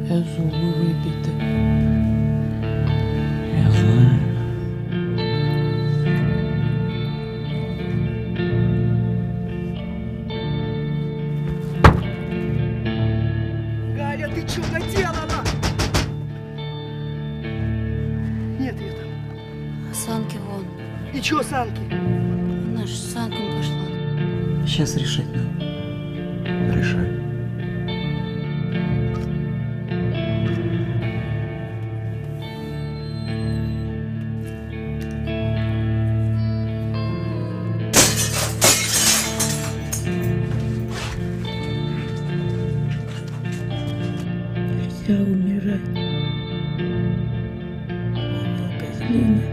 зубы выбиты. Я знаю. Галя, ты что наделала? Нет ее там. А санки вон. И чё санки? Она ж с санками пошла. Сейчас решать надо. Решай. Нельзя умирать. Она козлина.